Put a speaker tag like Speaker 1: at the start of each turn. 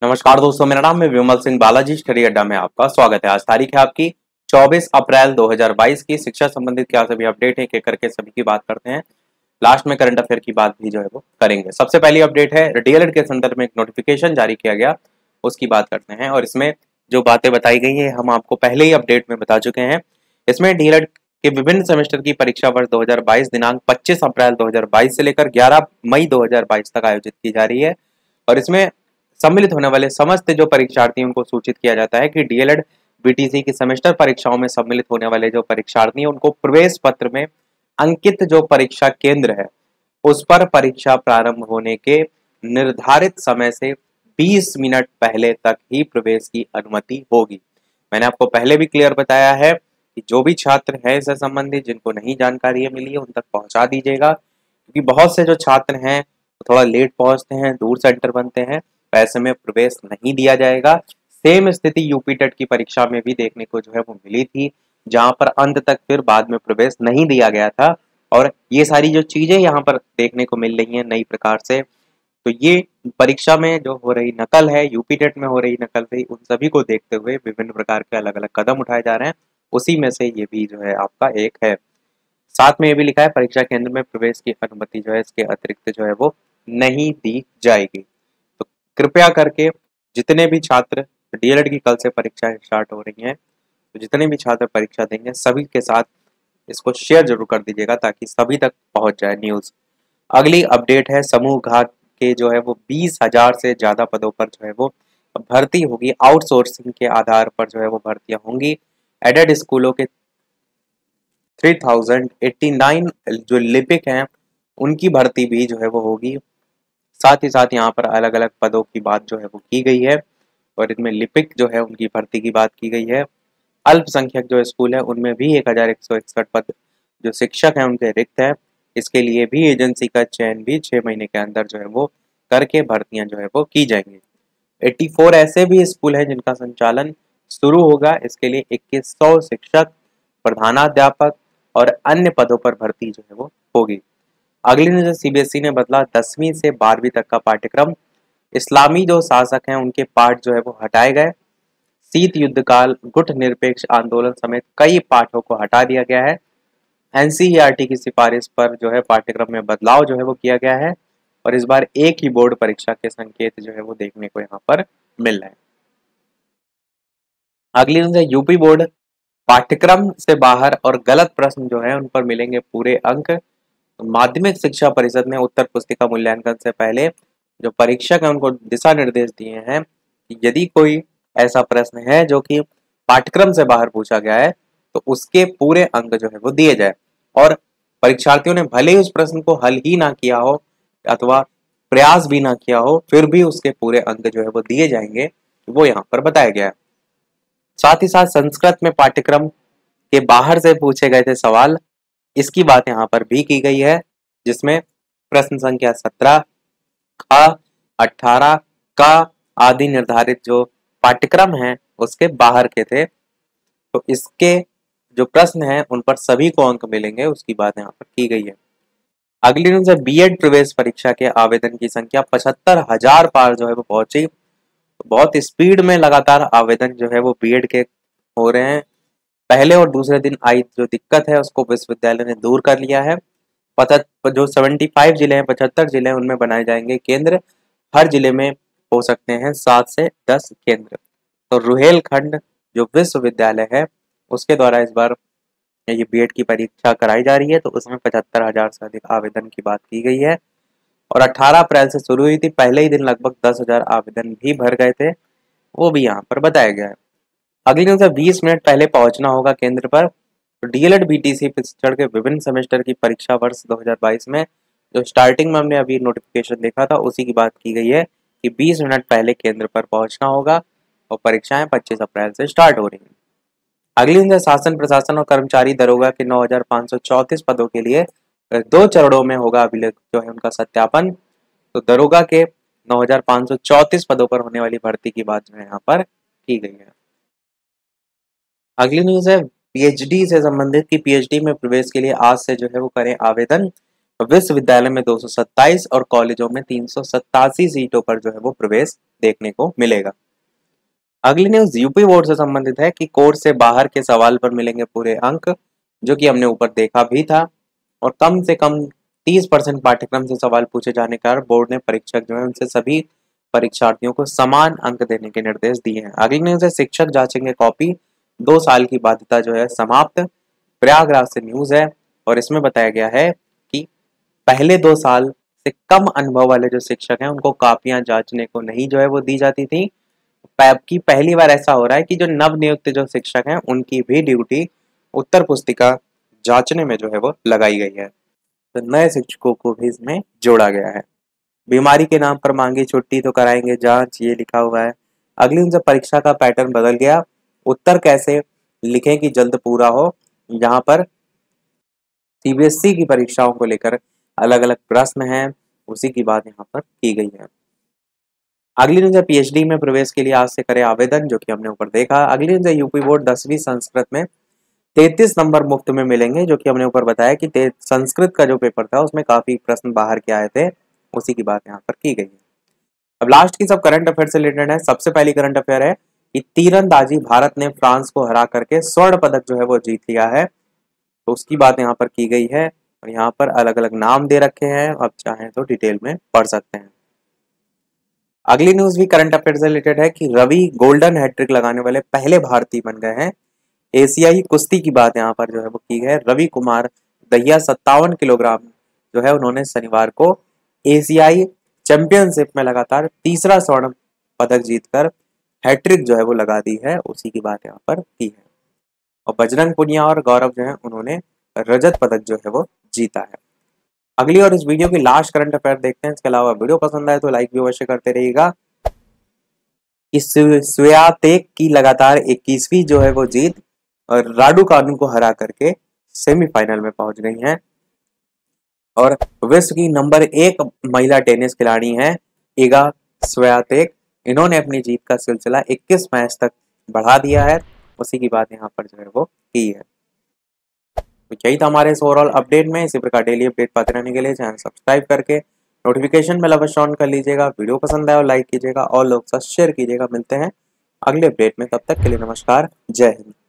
Speaker 1: नमस्कार दोस्तों, मेरा नाम है विमल सिंह बालाजी। स्टडी अड्डा में आपका स्वागत है। आज तारीख है आपकी 24 अप्रैल 2022 की। शिक्षा संबंधित क्या सभी अपडेट है एक करके सभी की बात करते हैं। लास्ट में करंट अफेयर की बात भी जो है वो करेंगे। सबसे पहली अपडेट है डीएलएड के संदर्भ में एक नोटिफिकेशन जारी किया गया, उसकी बात करते हैं। और इसमें जो बातें बताई गई है हम आपको पहले ही अपडेट में बता चुके हैं। इसमें डीएलएड के विभिन्न सेमेस्टर की परीक्षा वर्ष 2022 दिनांक 25 अप्रैल 2022 से लेकर 11 मई 2022 तक आयोजित की जा रही है। और इसमें सम्मिलित होने वाले समस्त जो परीक्षार्थी उनको सूचित किया जाता है कि डीएलएड बीटीसी की सेमेस्टर परीक्षाओं में सम्मिलित होने वाले जो परीक्षार्थी उनको प्रवेश पत्र में अंकित जो परीक्षा केंद्र है उस पर परीक्षा प्रारंभ होने के निर्धारित समय से 20 मिनट पहले तक ही प्रवेश की अनुमति होगी। मैंने आपको पहले भी क्लियर बताया है कि जो भी छात्र है इससे संबंधित जिनको नहीं जानकारी मिली है उन तक पहुंचा दीजिएगा, क्योंकि बहुत से जो छात्र हैं वो थोड़ा लेट पहुंचते हैं, दूर सेंटर बनते हैं, ऐसे में प्रवेश नहीं दिया जाएगा। सेम स्थिति यूपी टेट की परीक्षा में भी देखने को जो है वो मिली थी, जहां पर अंत तक फिर बाद में प्रवेश नहीं दिया गया था। और ये सारी जो चीजें यहाँ पर देखने को मिल रही हैं नई प्रकार से, तो ये परीक्षा में जो हो रही नकल है, यूपी टेट में हो रही नकल है, उन सभी को देखते हुए विभिन्न प्रकार के अलग अलग कदम उठाए जा रहे हैं। उसी में से ये भी जो है आपका एक है। साथ में ये भी लिखा है परीक्षा केंद्र में प्रवेश की अनुमति जो है इसके अतिरिक्त जो है वो नहीं दी जाएगी। तो कृपया करके जितने भी छात्र डीएलएड की कल से परीक्षाएं स्टार्ट हो रही हैं, तो जितने भी छात्र परीक्षा देंगे सभी के साथ इसको शेयर जरूर कर दीजिएगा ताकि सभी तक पहुंच जाए न्यूज। अगली अपडेट है समूह घाट के जो है वो 20,000 से ज्यादा पदों पर जो है वो भर्ती होगी। आउटसोर्सिंग के आधार पर जो है वो भर्तियां होंगी। एडेड स्कूलों के 3089 जो लिपिक हैं उनकी भर्ती भी जो है वो होगी। साथ ही साथ यहाँ पर अलग अलग पदों की बात जो है वो की गई है और इनमें लिपिक जो है उनकी भर्ती की बात की गई है। अल्पसंख्यक जो स्कूल है उनमें भी 1161 पद जो शिक्षक हैं उनके रिक्त हैं। इसके लिए भी एजेंसी का चयन भी 6 महीने के अंदर जो है वो करके भर्तियां जो है वो की जाएंगी। 84 ऐसे भी स्कूल हैं जिनका संचालन शुरू होगा। इसके लिए 2100 शिक्षक, प्रधानाध्यापक और अन्य पदों पर भर्ती जो है वो होगी। अगली न्यूज सीबीएसई ने बदला 10वीं से 12वीं तक का पाठ्यक्रम। इस्लामी जो शासक हैं उनके पाठ जो है वो हटाए गए। शीत युद्ध काल, गुट निरपेक्ष आंदोलन समेत कई पाठों को हटा दिया गया है। एनसीईआरटी की सिफारिश पर जो है पाठ्यक्रम में बदलाव जो है वो किया गया है और इस बार एक ही बोर्ड परीक्षा के संकेत जो है वो देखने को यहाँ पर मिल रहे हैं। अगली न्यूज है यूपी बोर्ड पाठ्यक्रम से बाहर और गलत प्रश्न जो है उन पर मिलेंगे पूरे अंक। तो माध्यमिक शिक्षा परिषद ने उत्तर पुस्तिका मूल्यांकन से पहले जो परीक्षक है उनको दिशा निर्देश दिए हैं कि यदि कोई ऐसा प्रश्न है जो कि पाठ्यक्रम से बाहर पूछा गया है तो उसके पूरे अंक जो है वो दिए जाए। और परीक्षार्थियों ने भले ही उस प्रश्न को हल ही ना किया हो अथवा प्रयास भी ना किया हो, फिर भी उसके पूरे अंक जो है वो दिए जाएंगे, वो यहाँ पर बताया गया है। साथ ही साथ संस्कृत में पाठ्यक्रम के बाहर से पूछे गए थे सवाल, इसकी बात यहाँ पर भी की गई है, जिसमें प्रश्न संख्या 17 का 18 का आदि निर्धारित जो पाठ्यक्रम है उसके बाहर के थे। तो इसके जो प्रश्न है उन पर सभी को अंक मिलेंगे, उसकी बात यहाँ पर की गई है। अगली न्यूज है बीएड प्रवेश परीक्षा के आवेदन की संख्या 75,000 पार जो है वो पहुंची। बहुत स्पीड में लगातार आवेदन जो है वो बीएड के हो रहे हैं। पहले और दूसरे दिन आई जो दिक्कत है उसको विश्वविद्यालय ने दूर कर लिया है। जो 75 जिले हैं, 75 जिले हैं, उनमें बनाए जाएंगे केंद्र। हर जिले में हो सकते हैं 7 से 10 केंद्र। तो रुहेलखंड जो विश्वविद्यालय है उसके द्वारा इस बार ये बीएड की परीक्षा कराई जा रही है, तो उसमें 75,000 से अधिक आवेदन की बात की गई है। और 18 अप्रैल से शुरू हुई थी, पहले ही दिन लगभग 10,000 आवेदन भी भर गए थे, वो भी यहाँ पर बताया गया है। अगली न्यूज है 20 मिनट पहले पहुंचना होगा केंद्र पर। तो डीएलएड बीटीसी प्रशिक्षण के विभिन्न सेमेस्टर की परीक्षा वर्ष 2022 में जो स्टार्टिंग में हमने अभी नोटिफिकेशन देखा था उसी की बात की गई है कि 20 मिनट पहले केंद्र पर पहुंचना होगा और परीक्षाएं 25 अप्रैल से स्टार्ट हो रही हैं। अगली न्यूज है शासन प्रशासन और कर्मचारी दरोगा के 9,534 पदों के लिए 2 चरणों में होगा अभिलेख जो है उनका सत्यापन। तो दरोगा के 9,534 पदों पर होने वाली भर्ती की बात जो है यहाँ पर की गई है। अगली न्यूज है पीएचडी से संबंधित कि पीएचडी में प्रवेश के लिए आज से जो है वो करें आवेदन। विश्वविद्यालय में 227 और कॉलेजों में 387 सीटों पर जो है वो प्रवेश देखने को मिलेगा। अगली न्यूज यूपी बोर्ड से संबंधित है कि कोर्स से बाहर के सवाल पर मिलेंगे पूरे अंक, जो कि हमने ऊपर देखा भी था। और कम से कम 30% पाठ्यक्रम से सवाल पूछे जाने के कारण बोर्ड ने परीक्षक जो है उनसे सभी परीक्षार्थियों को समान अंक देने के निर्देश दिए हैं। अगली न्यूज है शिक्षक जांचेंगे कॉपी, 2 साल की बाध्यता जो है समाप्त। प्रयागराज से न्यूज है और इसमें बताया गया है कि पहले 2 साल से कम अनुभव वाले जो शिक्षक हैं उनको कापियां जांचने को नहीं जो है वो दी जाती थी। की पहली बार ऐसा हो रहा है कि जो नव नियुक्त जो शिक्षक हैं उनकी भी ड्यूटी उत्तर पुस्तिका जांचने में जो है वो लगाई गई है। तो नए शिक्षकों को भी इसमें जोड़ा गया है। बीमारी के नाम पर मांगी छुट्टी तो कराएंगे जांच, ये लिखा हुआ है। अगली उनसे परीक्षा का पैटर्न बदल गया, उत्तर कैसे लिखें कि जल्द पूरा हो। यहाँ पर सीबीएसई की परीक्षाओं को लेकर अलग अलग प्रश्न हैं, उसी की बात यहाँ पर की गई है। अगली न्यूज है पीएचडी में प्रवेश के लिए आज से करें आवेदन, जो कि हमने ऊपर देखा। अगली न्यूज है यूपी बोर्ड 10वीं संस्कृत में 33 नंबर मुफ्त में मिलेंगे, जो कि हमने ऊपर बताया कि संस्कृत का जो पेपर था उसमें काफी प्रश्न बाहर के आए थे, उसी की बात यहाँ पर की गई है। अब लास्ट की सब करंट अफेयर से रिलेटेड है। सबसे पहली करंट अफेयर है कि तीरंदाजी भारत ने फ्रांस को हरा करके स्वर्ण पदक जो है वो जीत लिया है, तो उसकी बात यहाँ पर की गई है। और यहाँ पर अलग अलग नाम दे रखे हैं, अब चाहें तो डिटेल में पढ़ सकते हैं। अगली न्यूज भी करंट अफेयर से रिलेटेड है कि रवि गोल्डन हैट्रिक लगाने वाले पहले भारतीय बन गए हैं। एशियाई कुश्ती की बात यहाँ पर जो है वो की है। रवि कुमार दहिया 57 किलोग्राम जो है उन्होंने शनिवार को एशियाई चैंपियनशिप में लगातार तीसरा स्वर्ण पदक जीतकर हैट्रिक जो है वो लगा दी है, उसी की बात यहाँ पर की है। और बजरंग पुनिया और गौरव जो है उन्होंने रजत पदक जो है वो जीता है। अगली और इस वीडियो की लास्ट करंट अफेयर देखते हैं। इसके अलावा वीडियो पसंद आए तो लाइक भी अवश्य करते रहिएगा। इस स्वियातेक की लगातार 21वीं जो है वो जीत और राडुकानु को हरा करके सेमीफाइनल में पहुंच गई हैं। और विश्व की नंबर 1 महिला टेनिस खिलाड़ी हैं इगा स्वियातेक। इन्होंने अपनी जीत का सिलसिला 21 मैच तक बढ़ा दिया है, उसी की बात यहाँ पर जो है वो की है। तो यही था हमारे इस ओवरऑल अपडेट में। इसी प्रकार डेली अपडेट पाते रहने के लिए चैनल सब्सक्राइब करके नोटिफिकेशन बेल अवश्य ऑन कर लीजिएगा। वीडियो पसंद आए और लाइक कीजिएगा और लोग साथ शेयर कीजिएगा। मिलते हैं अगले अपडेट में, तब तक के लिए नमस्कार, जय हिंद।